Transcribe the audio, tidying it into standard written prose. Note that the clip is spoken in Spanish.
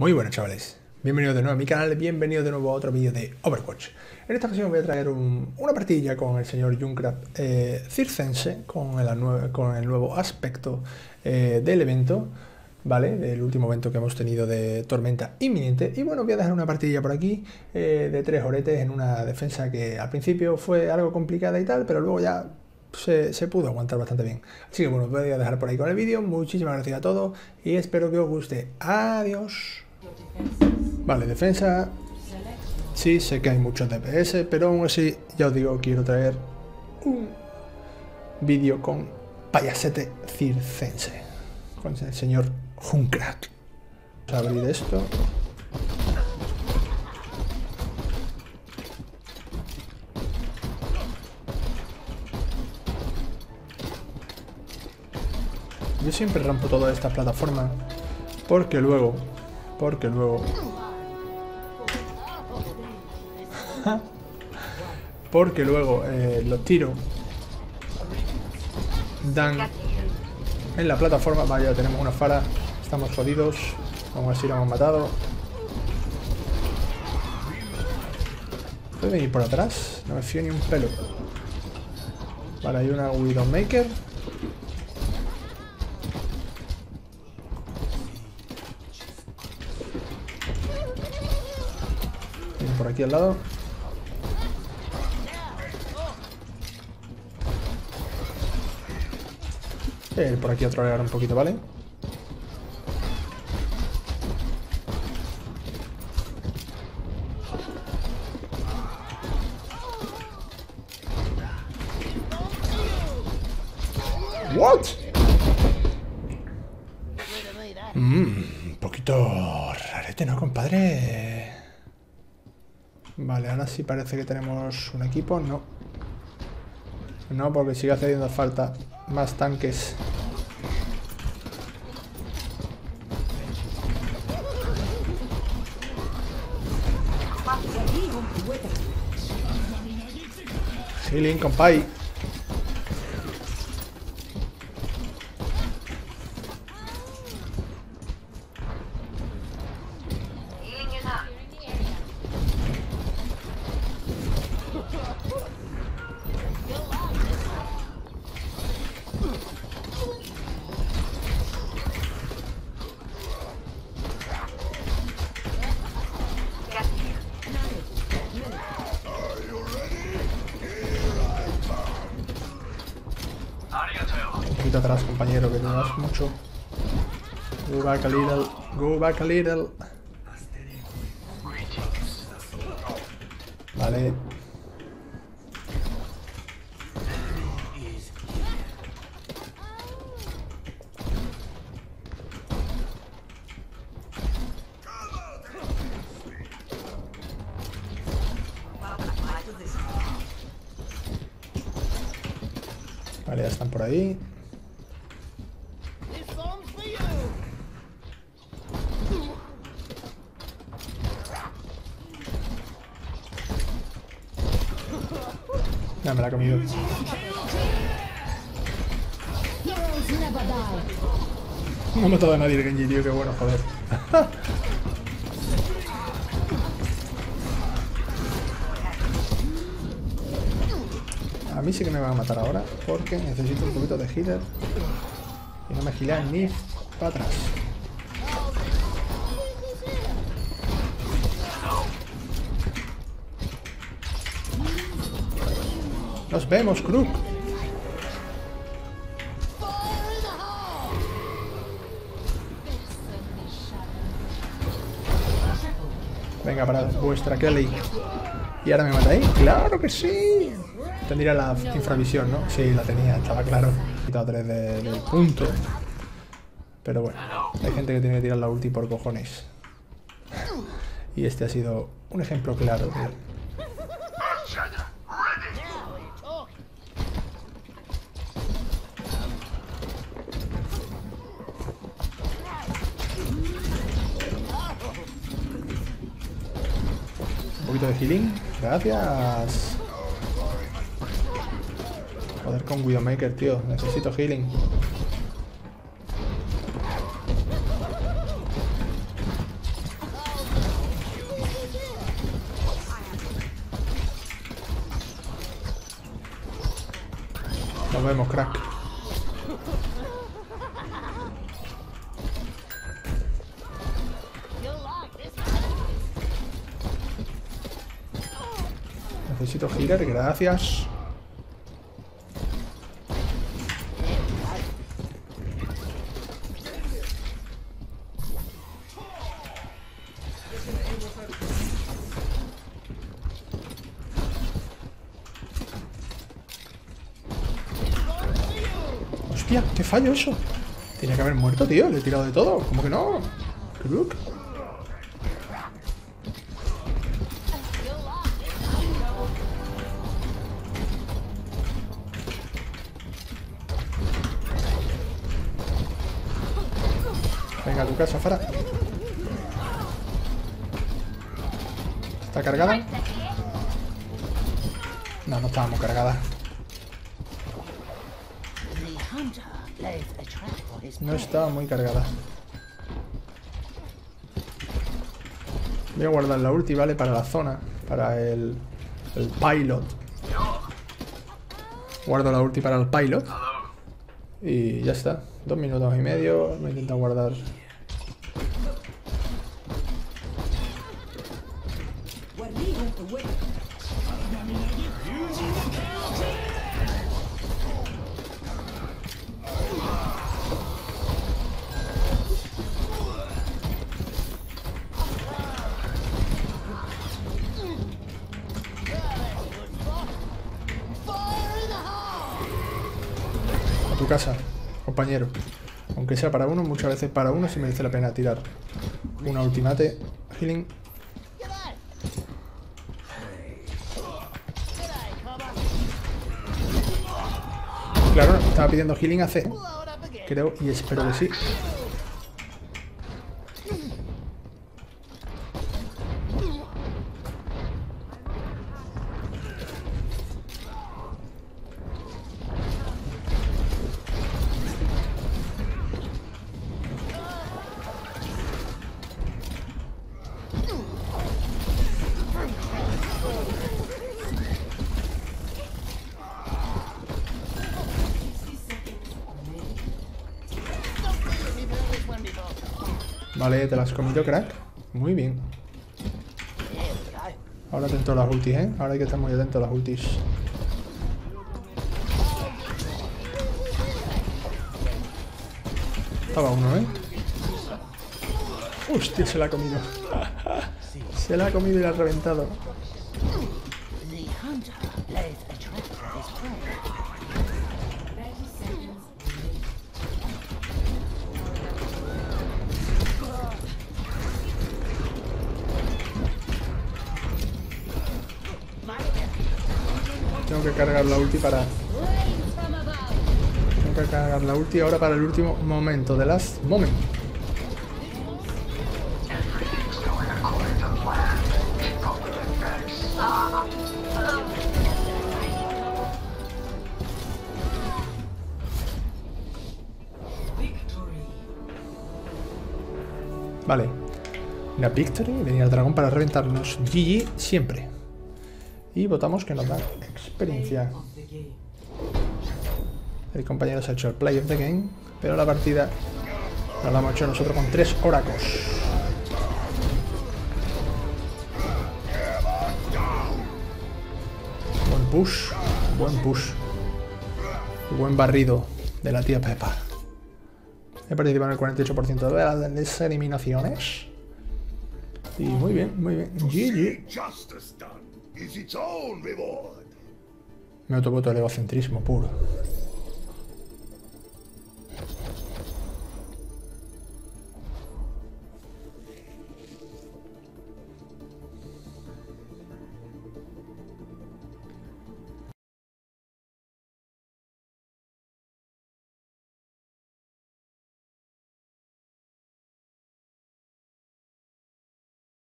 Muy buenas chavales, bienvenidos de nuevo a mi canal, bienvenidos de nuevo a otro vídeo de Overwatch. En esta ocasión voy a traer una partida con el señor Junkrat Circense, con el nuevo aspecto del evento, ¿vale? Del último evento que hemos tenido de tormenta inminente. Y bueno, voy a dejar una partida por aquí de 3 horetes en una defensa que al principio fue algo complicada y tal, pero luego ya se pudo aguantar bastante bien. Así que bueno, voy a dejar por ahí con el vídeo. Muchísimas gracias a todos y espero que os guste. Adiós. Vale, defensa. Sí, sé que hay muchos DPS, pero aún así, ya os digo, quiero traer un vídeo con Payasete Circense, con el señor Junkrat. Vamos a abrir esto. Yo siempre rompo todas estas plataformas porque luego los tiros dan en la plataforma. Vaya, tenemos una fara, estamos jodidos, aún así lo hemos matado. ¿Puede venir por atrás? No me fío ni un pelo. Vale, hay una Widowmaker. Viene por aquí al lado. Por aquí a trolear un poquito, ¿vale? ¿What? Un poquito rarete, ¿no, compadre? Vale, ahora sí parece que tenemos un equipo. No. No, porque sigue haciendo falta más tanques. Healing, compay. Un poquito atrás, compañero, que no das mucho. Go back a little. Go back a little. Vale. Vale, ya están por ahí. Ya me la ha comido. No ha matado a nadie el Genji, tío, qué bueno, joder. A mí sí que me van a matar ahora porque necesito un poquito de healer y no me gilean ni para atrás. Nos vemos, Crook. Venga, para vuestra Kelly. ¿Y ahora me matáis? ¡Claro que sí! Tendría la infravisión, ¿no? Sí, la tenía, estaba claro. He quitado 3 del punto. Pero bueno, hay gente que tiene que tirar la ulti por cojones. Y este ha sido un ejemplo claro de... Un poquito de healing. Gracias. Joder, con Widowmaker, tío. Necesito healing. Nos vemos, crack. Necesito healer, gracias. Hostia, qué fallo eso. Tenía que haber muerto, tío. Le he tirado de todo. ¿Cómo que no? Crook. Venga, a tu casa, Farah. ¿Está cargada? No, no estábamos cargadas. No estaba muy cargada. Voy a guardar la ulti, ¿vale? Para la zona. Para el pilot. Guardo la ulti para el pilot. Y ya está. 2 minutos y medio. Voy a intentar guardar. A tu casa, compañero. Aunque sea para uno, muchas veces para uno sí merece la pena tirar una ultimate healing. Claro, estaba pidiendo healing hace, creo, y espero que sí. Vale, te las has comido, crack. Muy bien. Ahora atento a las ultis, ¿eh? Ahora hay que estar muy atento a las ultis. Estaba uno, ¿eh? Hostia, se la ha comido. Se la ha comido y la ha reventado. Tengo que cargar la ulti para... Tengo que cargar la ulti ahora para el último momento. The last moment. Vale. Una victory. Venía el dragón para reventarnos. GG siempre. Y votamos que nos da experiencia. El compañero se ha hecho el play of the game, pero la partida nos la hemos hecho nosotros con 3 oracos. Buen push, buen push. Y buen barrido de la tía Pepa. He participado en el 48% de las eliminaciones. Y muy bien, muy bien. GG. Me autovoto el egocentrismo puro.